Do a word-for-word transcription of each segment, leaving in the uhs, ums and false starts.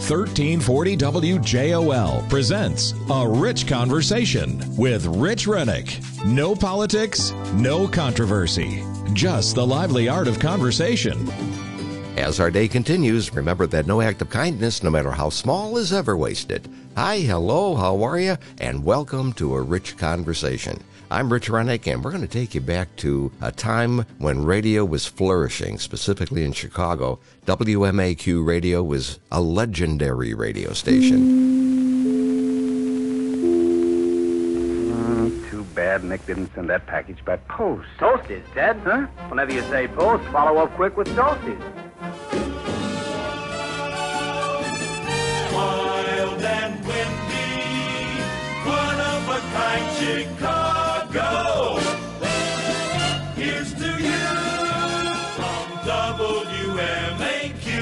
thirteen forty W J O L presents A Rich Conversation with Rich Renik. No politics, no controversy, just the lively art of conversation. As our day continues, remember that no act of kindness, no matter how small, is ever wasted. Hi, hello, how are you? And welcome to A Rich Conversation. I'm Rich Renik, and we're going to take you back to a time when radio was flourishing, specifically in Chicago. W M A Q radio was a legendary radio station. Mm, too bad Nick didn't send that package by post. Toasties, Dad? Huh? Whenever you say post, follow up quick with Toasties. Wild and windy, one of a kind Chicago. Here's to you from W M A Q.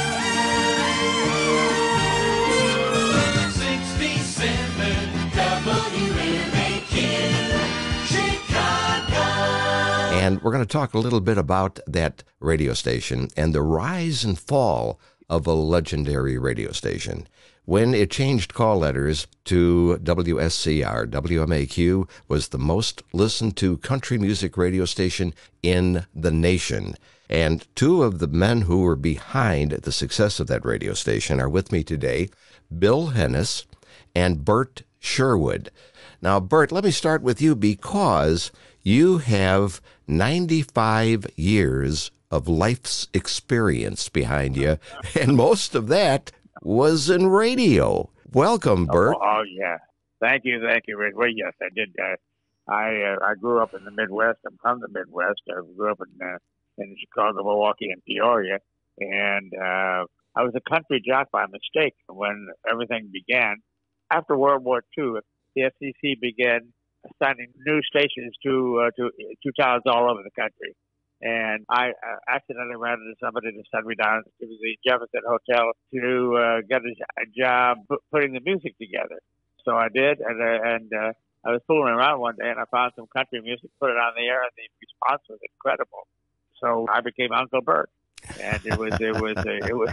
sixty-seven W M A Q, Chicago. And we're going to talk a little bit about that radio station and the rise and fall of a legendary radio station. When it changed call letters to W S C R, W M A Q was the most listened to country music radio station in the nation. And two of the men who were behind the success of that radio station are with me today, Bill Hennes and Burt Sherwood. Now, Burt, let me start with you because you have ninety-five years of life's experience behind you, and most of that was in radio. Welcome, Burt. Oh, oh yeah. Thank you, thank you, Rick. Well, yes, I did. Uh, I uh, I grew up in the Midwest. I'm from the Midwest. I grew up in uh, in Chicago, Milwaukee, and Peoria. And uh, I was a country jock by mistake when everything began. After World War Two, the F C C began assigning new stations to uh, to to towns all over the country. And I uh, accidentally ran into somebody to send me down to the Jefferson Hotel to uh, get a, a job p- putting the music together. So I did, and uh, and uh, I was fooling around one day, and I found some country music, put it on the air, and the response was incredible. So I became Uncle Burt, and it was it was uh, it was,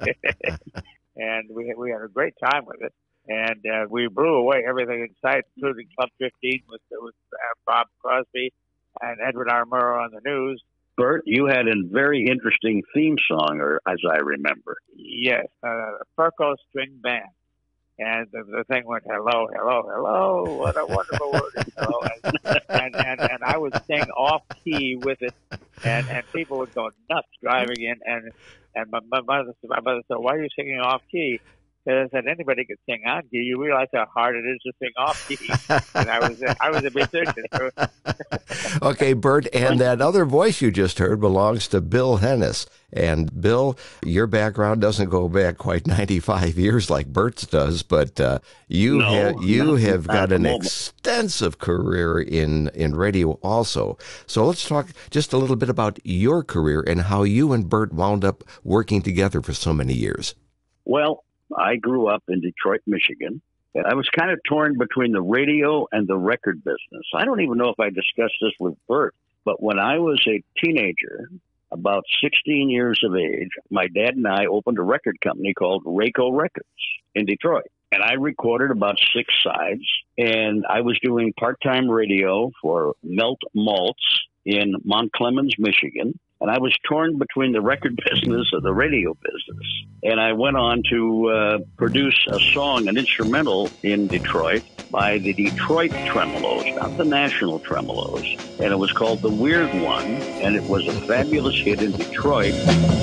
and we we had a great time with it, and uh, we blew away everything in sight, including Club fifteen with with uh, Bob Crosby and Edward R. Murrow on the news. Burt, you had a very interesting theme song, or as I remember. Yes, uh, Furco String Band. And the, the thing went, hello, hello, hello, what a wonderful word. Hello. And, and, and, and I would sing off-key with it, and, and people would go nuts driving in. And, and my, my, mother, my mother said, why are you singing off-key? I said, anybody can sing on key. You realize how hard it is to sing off key. And I was, I was a musician. Okay, Burt, and that other voice you just heard belongs to Bill Hennes. And Bill, your background doesn't go back quite ninety-five years like Burt's does, but uh, you no, have you not, have got an moment. extensive career in in radio also. So let's talk just a little bit about your career and how you and Burt wound up working together for so many years. Well, I grew up in Detroit, Michigan, and I was kind of torn between the radio and the record business. I don't even know if I discussed this with Burt, but when I was a teenager, about sixteen years of age, my dad and I opened a record company called Rayco Records in Detroit. And I recorded about six sides, and I was doing part-time radio for Melt Maltz in Mount Clemens, Michigan. And I was torn between the record business and the radio business. And I went on to uh, produce a song, an instrumental in Detroit by the Detroit Tremolos, not the National Tremolos. And it was called The Weird One, and it was a fabulous hit in Detroit.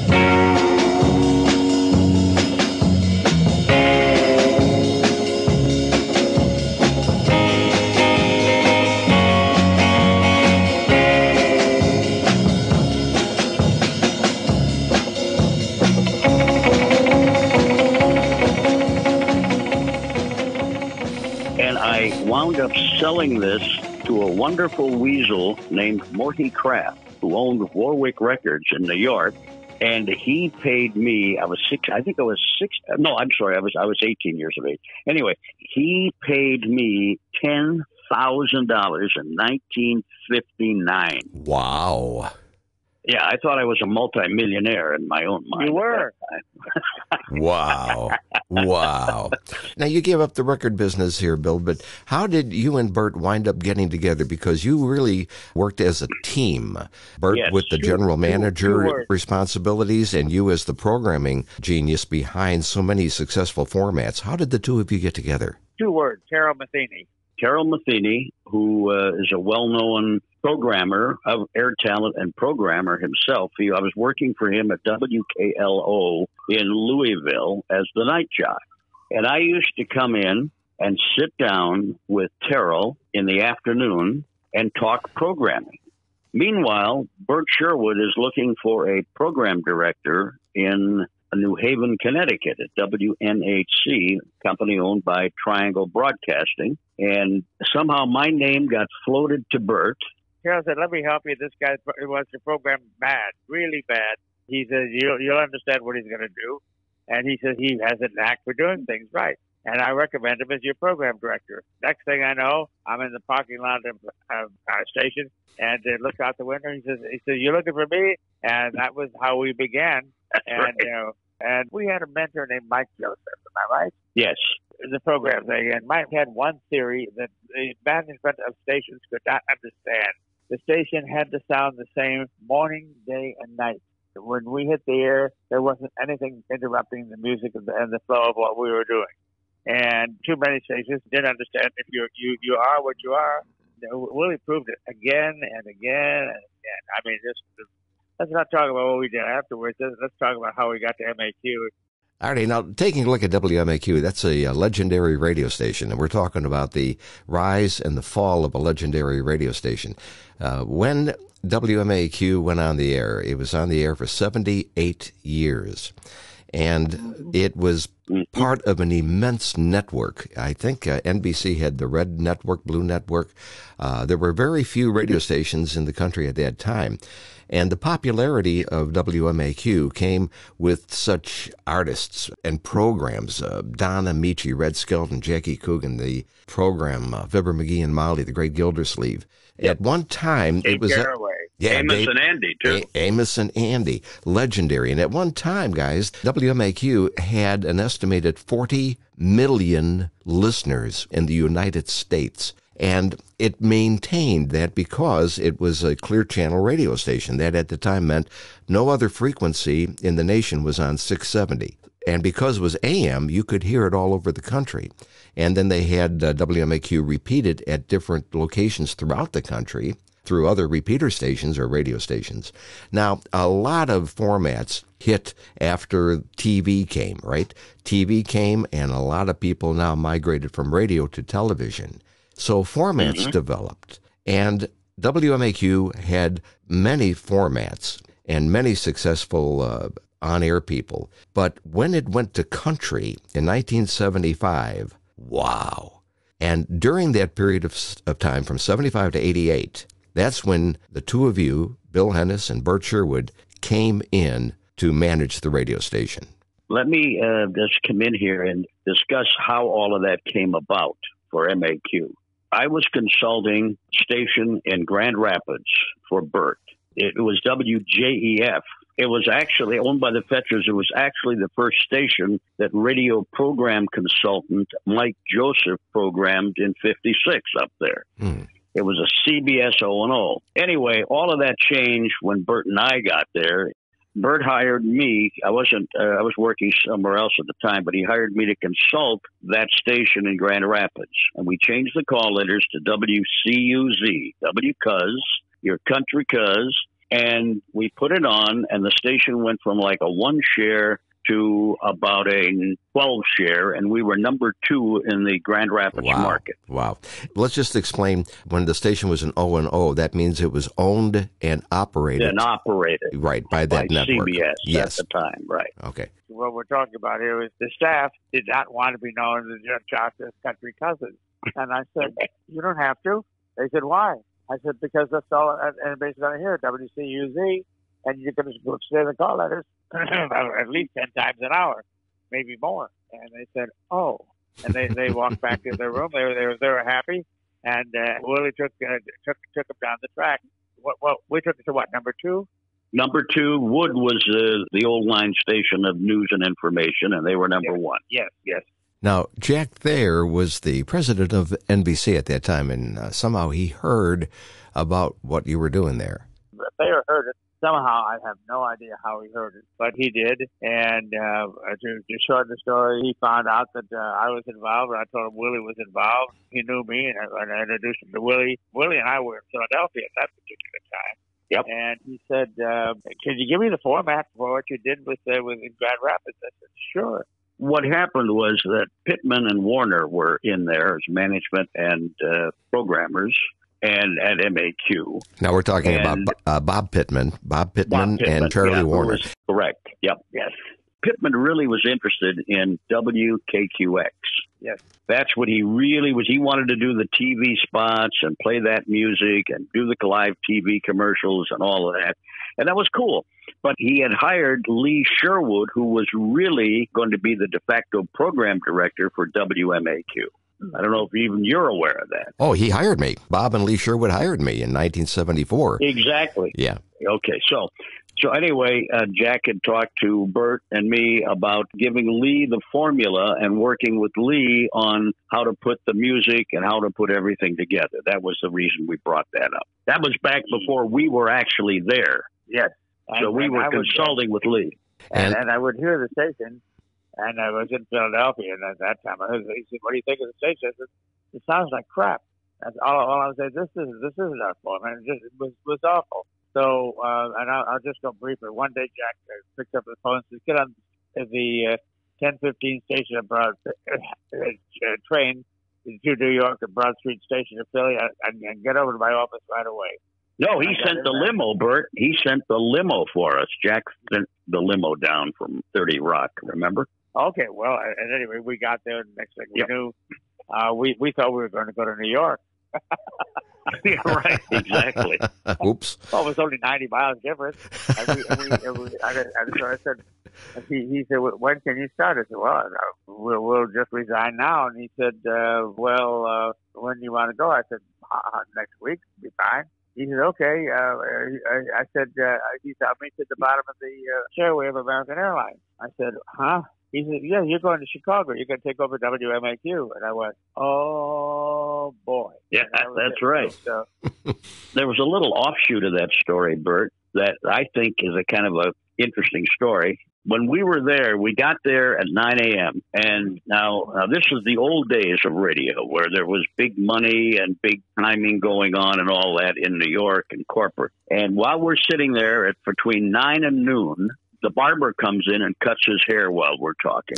Wound up selling this to a wonderful weasel named Morty Kraft, who owned Warwick Records in New York, and he paid me. I was six. I think I was six. No, I'm sorry. I was I was eighteen years of age. Anyway, he paid me ten thousand dollars in nineteen fifty-nine. Wow. Yeah, I thought I was a multimillionaire in my own mind. You were. Wow. Wow. Now, you gave up the record business here, Bill, but how did you and Burt wind up getting together? Because you really worked as a team. Burt Yes. with the Two- general two- manager two words. responsibilities, and you as the programming genius behind so many successful formats. How did the two of you get together? Two words, Terrell Matheny. Terrell Matheny, who uh, is a well-known programmer of air talent and programmer himself. He, I was working for him at W K L O in Louisville as the night jock. And I used to come in and sit down with Terrell in the afternoon and talk programming. Meanwhile, Burt Sherwood is looking for a program director in New Haven, Connecticut at W M A Q, company owned by Triangle Broadcasting. And somehow my name got floated to Burt. Terrell said, let me help you. This guy wants to program bad, really bad. He says, you'll, you'll understand what he's going to do. And he says he has a knack for doing things right. And I recommend him as your program director. Next thing I know, I'm in the parking lot of, of our station and uh, look out the window. He says, he says, you're looking for me? And that was how we began. That's and, right. you know, and we had a mentor named Mike Joseph. Am I right? Yes. The program thing. And Mike had one theory that the management of stations could not understand. The station had to sound the same morning, day, and night. When we hit the air, there wasn't anything interrupting the music and the, and the flow of what we were doing. And too many stations didn't understand if you you you are what you are. Willie proved it again and again and again. I mean, just let's not talk about what we did afterwards. Let's talk about how we got to M A Q. All right, now taking a look at W M A Q, that's a, a legendary radio station, and we're talking about the rise and the fall of a legendary radio station. Uh, when W M A Q went on the air, it was on the air for seventy-eight years, and it was part of an immense network. I think uh, N B C had the Red Network, Blue Network. Uh, there were very few radio stations in the country at that time. And the popularity of W M A Q came with such artists and programs, uh, Don Amici, Red Skelton, Jackie Coogan, the program, uh, Fibber McGee and Molly, The Great Gildersleeve. Yep. At one time, Dave it was... Garraway. Yeah, Amos Dave, and Andy, too. A- Amos and Andy, legendary. And at one time, guys, W M A Q had an estimated forty million listeners in the United States. And it maintained that because it was a clear channel radio station. That at the time meant no other frequency in the nation was on six seventy. And because it was A M, you could hear it all over the country. And then they had uh, W M A Q repeated at different locations throughout the country through other repeater stations or radio stations. Now, a lot of formats hit after T V came, right? T V came, and a lot of people now migrated from radio to television. So formats mm-hmm. developed, and W M A Q had many formats and many successful uh, on-air people. But when it went to country in nineteen seventy-five, wow. And during that period of, of time, from seventy-five to eighty-eight, that's when the two of you, Bill Hennes and Burt Sherwood, came in to manage the radio station. Let me uh, just come in here and discuss how all of that came about for M A Q. I was consulting station in Grand Rapids for Burt. It was W J E F. It was actually owned by the Fetchers. It was actually the first station that radio program consultant Mike Joseph programmed in fifty-six up there. Hmm. It was a C B S O and O. Anyway, all of that changed when Burt and I got there. Burt hired me. I wasn't, uh, I was working somewhere else at the time, but he hired me to consult that station in Grand Rapids. And we changed the call letters to W C U Z, W Cuz, your country cuz. And we put it on, and the station went from like a one share to about a twelve share, and we were number two in the Grand Rapids wow. market. Wow. Let's just explain, when the station was an O and O, that means it was owned and operated. And operated. Right, by that by network. C B S yes. at the time, right. Okay. What we're talking about here is the staff did not want to be known as the Josh's country cousins. And I said, you don't have to. They said, why? I said, because that's all anybody's going to hear, W C U Z, and you're going to say the call letters at least ten times an hour, maybe more. And they said, oh. And they, they walked back to their room. They were, they were, they were happy. And uh, Willie took, uh, took took them down the track. What, well, we took it to what, number two? Number two, Wood was uh, the old line station of news and information, and they were number yes. one. Yes, yes. Now, Jack Thayer was the president of N B C at that time, and uh, somehow he heard about what you were doing there. Thayer heard it. Somehow, I have no idea how he heard it, but he did. And uh, to, to shorten the story, he found out that uh, I was involved, and I told him Willie was involved. He knew me, and I, and I introduced him to Willie. Willie and I were in Philadelphia at that particular time. Yep. And he said, uh, "Can you give me the format for what you did with uh, with in Grand Rapids?" I said, "Sure." What happened was that Pittman and Warner were in there as management and uh, programmers, and at M A Q. Now we're talking and about uh, Bob Pittman, Bob Pittman, Bob Pittman and Charlie yeah, Warner. Was correct. Yep. Yes. Pittman really was interested in W K Q X. Yes. That's what he really was. He wanted to do the T V spots and play that music and do the live T V commercials and all of that. And that was cool. But he had hired Lee Sherwood, who was really going to be the de facto program director for W M A Q. I don't know if even you're aware of that. Oh, he hired me. Bob and Lee Sherwood hired me in nineteen seventy-four. Exactly. Yeah. Okay. So, so anyway, uh, Jack had talked to Burt and me about giving Lee the formula and working with Lee on how to put the music and how to put everything together. That was the reason we brought that up. That was back before we were actually there. Yes. So and, we and were I consulting would, with Lee. And, and I would hear the station, and I was in Philadelphia, and at that time, I heard, he said, "What do you think of the station?" I said, "It sounds like crap." That's all, all I would say. This is this isn't our format. It just it was was awful. So, uh, and I'll, I'll just go briefly. One day, Jack uh, picked up the phone and said, "Get on the uh, ten fifteen station of Broad uh, uh, train to New York, the Broad Street station of Philly, and, and get over to my office right away." No, he sent the limo, Burt. He sent the limo for us. Jack sent the limo down from thirty Rock, remember? Okay, well, and anyway, we got there, and the next thing we yep. knew, uh, we, we thought we were going to go to New York. Yeah, right, exactly. Oops. Well, it was only ninety miles difference. And we, and we, and we, and so I said, he, he said, "When can you start?" I said, "Well, we'll, we'll just resign now." And he said, uh, "Well, uh, when do you want to go?" I said, uh, "Next week, be fine." He said, "Okay." Uh, I, I said, uh, "He said, meet at the bottom of the uh, stairway of American Airlines." I said, "Huh?" He said, "Yeah, you're going to Chicago. You're going to take over W M A Q." And I went, "Oh, boy." Yeah, that that's it. Right. So, there was a little offshoot of that story, Burt, that I think is a kind of a interesting story. When we were there, we got there at nine a.m. And now, now this was the old days of radio where there was big money and big timing going on and all that in New York and corporate. And while we're sitting there at between nine and noon, the barber comes in and cuts his hair while we're talking.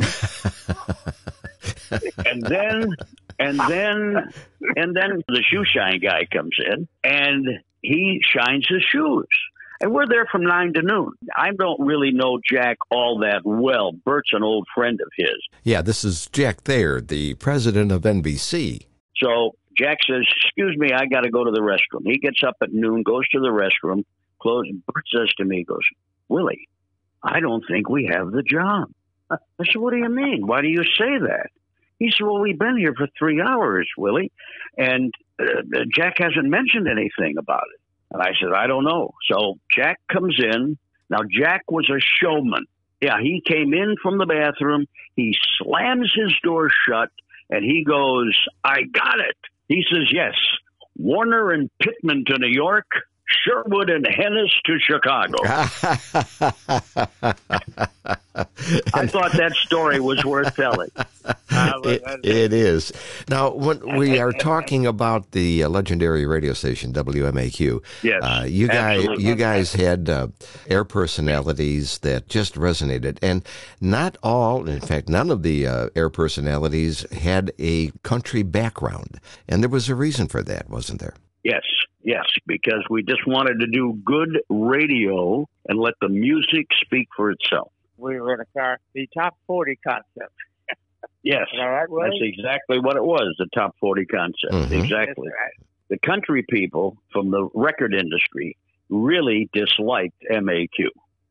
and then, and then, and then the shoe shine guy comes in and he shines his shoes. And we're there from nine to noon. I don't really know Jack all that well. Burt's an old friend of his. Yeah, this is Jack Thayer, the president of N B C. So Jack says, "Excuse me, I got to go to the restroom." He gets up at noon, goes to the restroom, closes. Burt says to me, he goes, "Willie, I don't think we have the job." I said, "What do you mean? Why do you say that?" He said, "Well, we've been here for three hours, Willie, and uh, Jack hasn't mentioned anything about it." And I said, "I don't know." So Jack comes in. Now, Jack was a showman. Yeah, he came in from the bathroom. He slams his door shut, and he goes, "I got it." He says, "Yes, Warner and Pittman to New York, Sherwood and Hennes to Chicago." I thought that story was worth telling. Uh, it, it is. Now, when we are talking about the uh, legendary radio station W M A Q, yes, uh, you guys, absolutely. you guys had uh, air personalities that just resonated, and not all, in fact, none of the uh, air personalities had a country background, and there was a reason for that, wasn't there? Yes, yes, because we just wanted to do good radio and let the music speak for itself. We were in a car, the top forty concept. Yes, right, that's exactly what it was, the top forty concept. Mm-hmm. Exactly. Right. The country people from the record industry really disliked M A Q.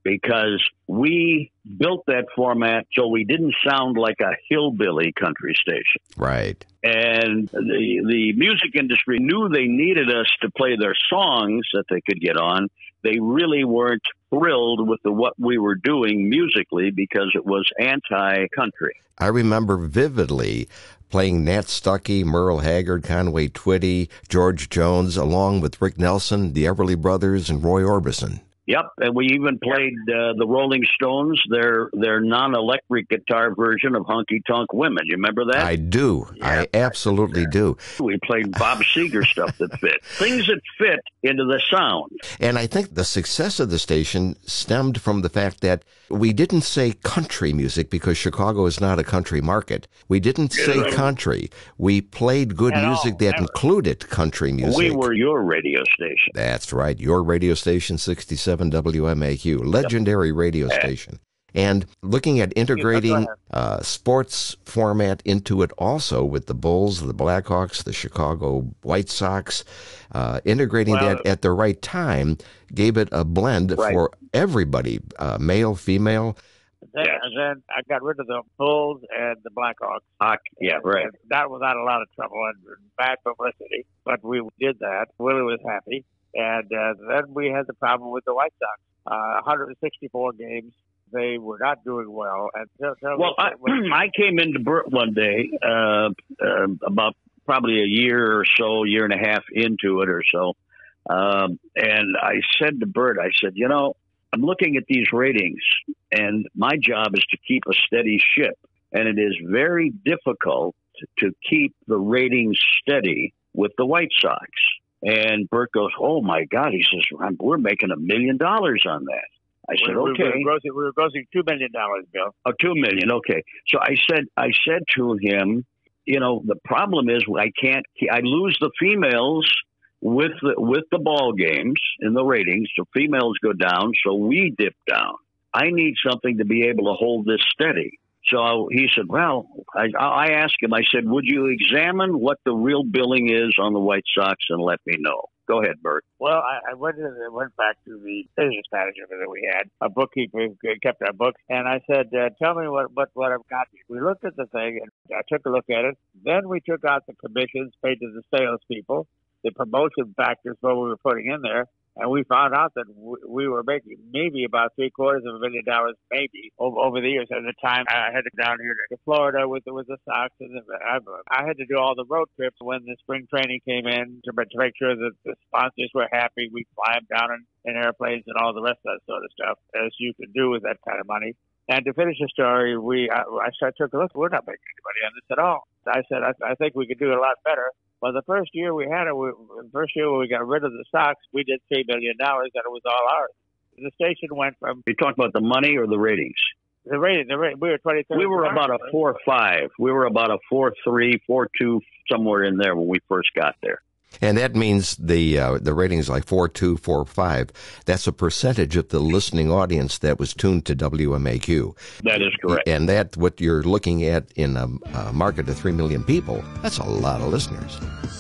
because we built that format so we didn't sound like a hillbilly country station. Right. And the the music industry knew they needed us to play their songs that they could get on. They really weren't thrilled with the, what we were doing musically because it was anti-country. I remember vividly playing Nat Stuckey, Merle Haggard, Conway Twitty, George Jones, along with Rick Nelson, the Everly Brothers, and Roy Orbison. Yep, and we even played uh, the Rolling Stones, their their non-electric guitar version of Honky Tonk Women. You remember that? I do. Yeah. I absolutely do. We played Bob Seger stuff that fit. Things that fit into the sound. And I think the success of the station stemmed from the fact that we didn't say country music because Chicago is not a country market. We didn't say right. country. We played good At music all. that Never. included country music. We were your radio station. That's right. Your radio station, sixty-seven W M A Q, legendary radio station. And looking at integrating uh, sports format into it also with the Bulls, the Blackhawks, the Chicago White Sox, uh, integrating Well, that at the right time gave it a blend Right. for everybody, uh, male, female. Then, Yes. and then I got rid of the Bulls and the Blackhawks. Hock, yeah, right. And that was not a lot of trouble and bad publicity, but we did that. Willie was happy. And uh, then we had the problem with the White Sox. Uh, one hundred sixty-four games. They were not doing well. And tell, tell Well, I, I came into Burt one day, uh, uh, about probably a year or so, year and a half into it or so. Um, and I said to Burt, I said, you know, I'm looking at these ratings, and my job is to keep a steady ship. And it is very difficult to keep the ratings steady with the White Sox. And Burt goes, oh, my God. He says, we're making a million dollars on that. I said, we, okay. We were, grossing, we were grossing two million dollars, Bill. Oh, two million. Okay. So I said, I said to him, you know, the problem is I can't, I lose the females with the, with the ball games in the ratings. So females go down. So we dip down. I need something to be able to hold this steady. So he said, well, I, I asked him, I said, would you examine what the real billing is on the White Sox and let me know? Go ahead, Burt. Well, I, I went to, went back to the business manager that we had, a bookkeeper who kept our books, and I said, uh, tell me what, what, what I've got. We looked at the thing, and I took a look at it. Then we took out the commissions paid to the salespeople, the promotion factors, what we were putting in there, and we found out that we were making maybe about three quarters of a million dollars, maybe over, over the years. At the time, I had to go down here to Florida with with the Sox, and I, I had to do all the road trips when the spring training came in to, to make sure that the sponsors were happy. We'd fly them down in, in airplanes and all the rest of that sort of stuff, as you can do with that kind of money. And to finish the story, we I, I took a look. We're not making any money on this at all. I said, I, I think we could do it a lot better. Well, the first year we had it, we, the first year when we got rid of the Sox, we did three million dollars, and it was all ours. The station went from... You talking about the money or the ratings? The rating, the rating, we were twenty-third. We were about a four five. We were about a four three, four two, somewhere in there when we first got there. And that means the uh, the rating is like four two, four five. That's a percentage of the listening audience that was tuned to W M A Q. That is correct. And that, what you're looking at in a, a market of three million people, that's a lot of listeners.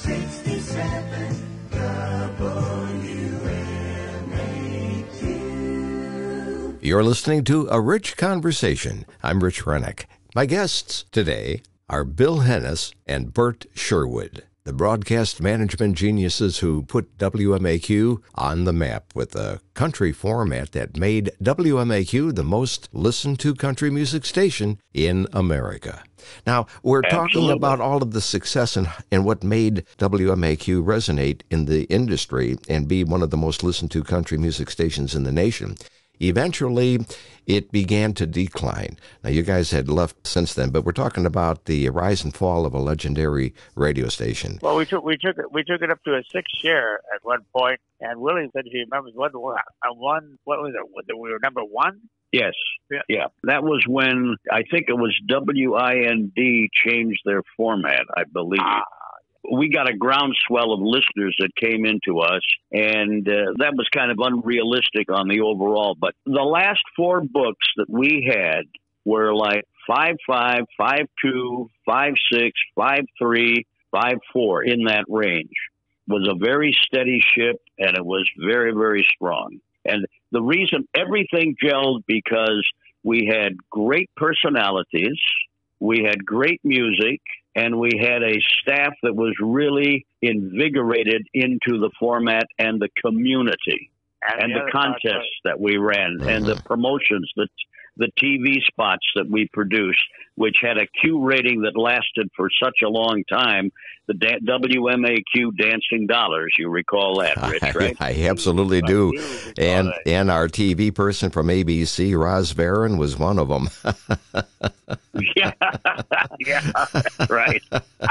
sixty-seven W M A Q. You're listening to A Rich Conversation. I'm Rich Renik. My guests today are Bill Hennes and Burt Sherwood, the broadcast management geniuses who put W M A Q on the map with a country format that made W M A Q the most listened to country music station in America. Now, we're talking Absolutely. about all of the success and, and what made W M A Q resonate in the industry and be one of the most listened to country music stations in the nation. Eventually, it began to decline. Now, you guys had left since then, but we're talking about the rise and fall of a legendary radio station. Well, we took we took it we took it up to a six share at one point, and Willie said he remembers one one what was it? We were number one. Yes. Yeah. Yeah. That was when I think it was W I N D changed their format, I believe. Ah. We got a groundswell of listeners that came into us, and uh, that was kind of unrealistic on the overall. But the last four books that we had were like five five, five two, five six, five three, five four, in that range. It was a very steady ship, and it was very, very strong. And the reason everything gelled because we had great personalities, we had great music, and we had a staff that was really invigorated into the format and the community and, and the, the contests that we ran mm-hmm. and the promotions, the, the T V spots that we produced, which had a Q rating that lasted for such a long time. The da- W M A Q Dancing Dollars, you recall that, Rich, right? I, I absolutely do. I do and that. and our T V person from A B C, Roz Barron, was one of them. yeah, yeah, right.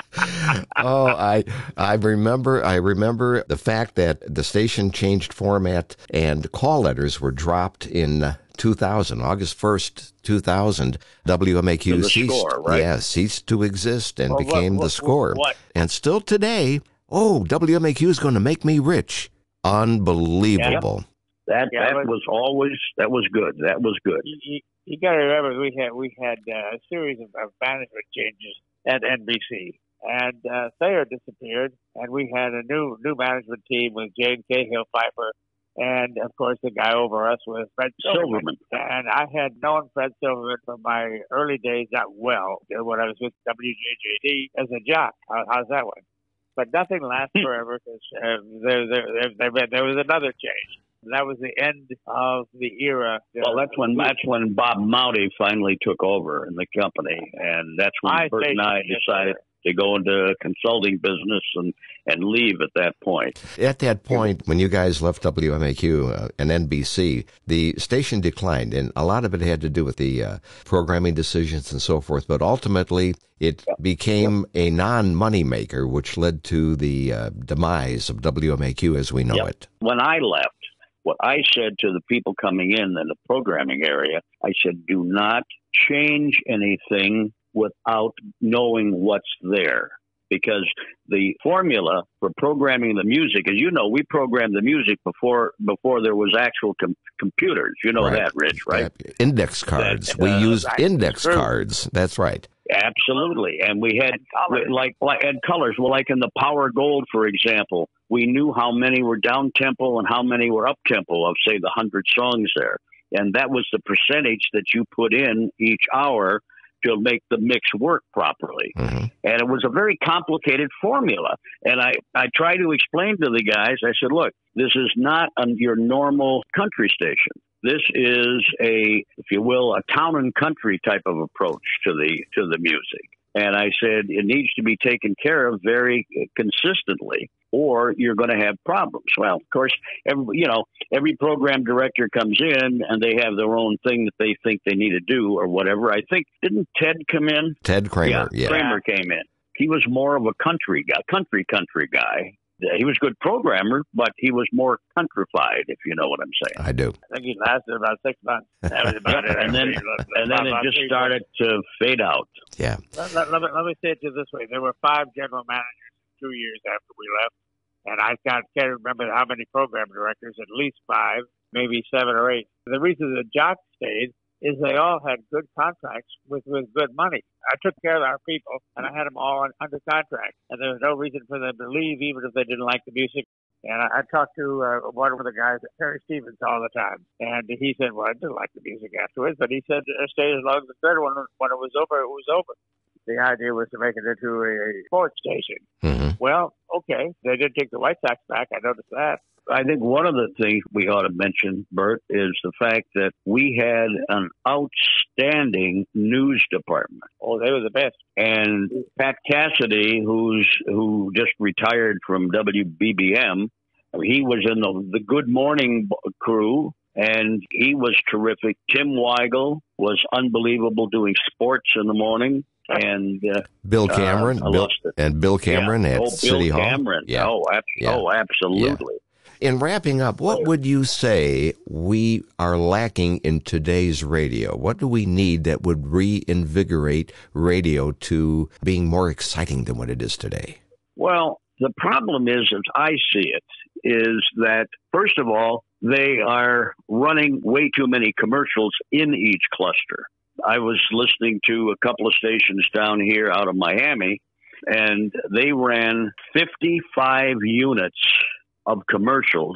oh, I I remember I remember the fact that the station changed format and call letters were dropped in two thousand, August first, two thousand. W M A Q ceased, score, right? yeah, ceased to exist and well, became what, what, the score. What? And still today, oh, W M A Q is going to make me rich. Unbelievable. Yeah. That yeah, that was always that was good. That was good. You, you, you got to remember we had we had uh, a series of, of management changes at N B C, and uh, Thayer disappeared, and we had a new new management team with Jane Cahill Pfeiffer. And, of course, the guy over us was Fred Silverman. Silverman. And I had known Fred Silverman from my early days, not well, when I was with W J J D as a jock. How, how's that one? But nothing lasts forever because uh, there, there, there, there, there was another change. That was the end of the era. Well, that's when that's when Bob Mouty finally took over in the company. And that's when I Burt and I decided to go into consulting business and, and leave at that point. At that point, when you guys left W M A Q uh, and N B C, the station declined, and a lot of it had to do with the uh, programming decisions and so forth, but ultimately it yep. became yep. a non-money maker, which led to the uh, demise of W M A Q as we know yep. it. When I left, what I said to the people coming in in the programming area, I said, do not change anything without knowing what's there. Because the formula for programming the music, as you know, we programmed the music before before there was actual com- computers. You know right. that, Rich, right? Index cards. That, uh, we used right. index cards. That's right. Absolutely. And we had, and like, like, and colors. Well, like in the Power Gold, for example, we knew how many were down-tempo and how many were up-tempo of, say, the one hundred songs there. And that was the percentage that you put in each hour to make the mix work properly. Mm-hmm. And it was a very complicated formula. And I, I tried to explain to the guys, I said, look, this is not a, your normal country station. This is a, if you will, a town and country type of approach to the to the music. And I said, it needs to be taken care of very consistently, or you're going to have problems. Well, of course, every, you know, every program director comes in and they have their own thing that they think they need to do or whatever. I think, didn't Ted come in? Ted Kramer, yeah. yeah. Kramer came in. He was more of a country guy, country, country guy. He was a good programmer, but he was more countrified, if you know what I'm saying. I do. I think he lasted about six months. That was about it. and then, and then it just started to fade out. Yeah. Let, let, let, me, let me say it to you this way. There were five general managers two years after we left, and I can't, can't remember how many program directors, at least five, maybe seven or eight. The reason the jocks stayed is they all had good contracts with, with good money. I took care of our people, and I had them all on, under contract, and there was no reason for them to leave, even if they didn't like the music. And I, I talked to uh, one of the guys, Terry Stevens, all the time, and he said, well, I didn't like the music afterwards, but he said, stay as long as it could. When, when it was over, it was over. The idea was to make it into a sports station. Mm-hmm. Well, okay, they did take the White Sox back. I noticed that. I think one of the things we ought to mention, Burt, is the fact that we had an outstanding news department. Oh, they were the best. And Pat Cassidy, who's who just retired from W B B M, he was in the, the Good Morning crew, and he was terrific. Tim Weigel was unbelievable doing sports in the morning. And uh, Bill Cameron, uh, Bill, and Bill Cameron yeah. at oh, City Bill Hall. Cameron. Yeah. Oh, ab- yeah. oh, absolutely. Yeah. In wrapping up, what would you say we are lacking in today's radio? What do we need that would reinvigorate radio to being more exciting than what it is today? Well, the problem is, as I see it, is that, first of all, they are running way too many commercials in each cluster. I was listening to a couple of stations down here out of Miami, and they ran fifty-five units of commercials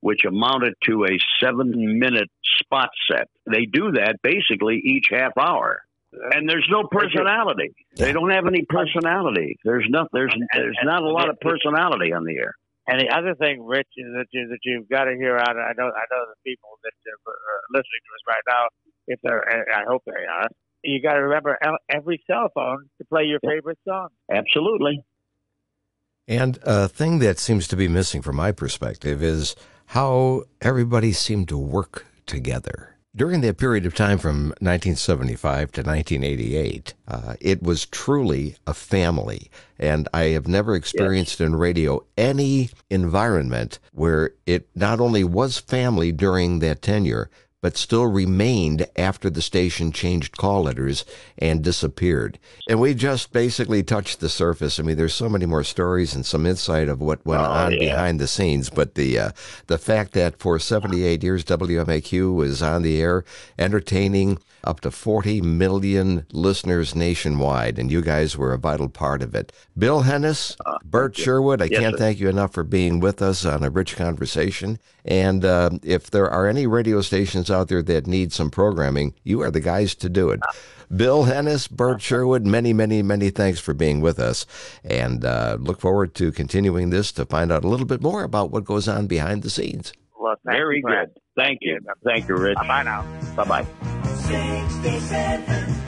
which amounted to a seven-minute spot set. They do that basically each half hour. And there's no personality. They don't have any personality. There's not, there's, there's not a lot of personality on the air. And the other thing, Rich, is that, you, that you've got to hear out. I know, I know the people that are listening to us right now, if they're, I hope they are, you got to remember every cell phone to play your favorite song. Absolutely. And a thing that seems to be missing from my perspective is how everybody seemed to work together. During that period of time from nineteen seventy-five to nineteen eighty-eight, uh, it was truly a family. And I have never experienced yes. in radio any environment where it not only was family during that tenure, but still remained after the station changed call letters and disappeared. And we just basically touched the surface. I mean, there's so many more stories and some insight of what went oh, on yeah. behind the scenes. But the uh, the fact that for seventy-eight years, W M A Q was on the air, entertaining up to forty million listeners nationwide, and you guys were a vital part of it. Bill Hennes, uh, Burt Sherwood, I yes, can't sir. thank you enough for being with us on A Rich Conversation. And uh, if there are any radio stations out there that need some programming, you are the guys to do it. Bill Hennes, Burt Sherwood, many, many, many thanks for being with us. And uh, look forward to continuing this to find out a little bit more about what goes on behind the scenes. Well, very good. Thank you. Thank you, Rich. Bye-bye now. Bye-bye. sixty-seven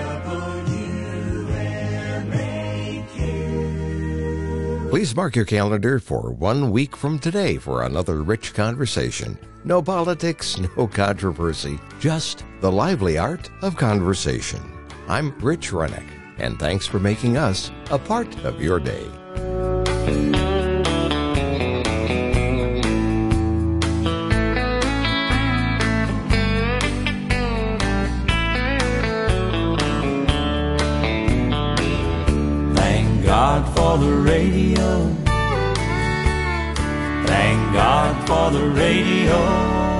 W M A Q. Please mark your calendar for one week from today for another Rich Conversation. No politics, no controversy, just the lively art of conversation. I'm Rich Renik, and thanks for making us a part of your day. Thank God for the radio. Thank God for the radio.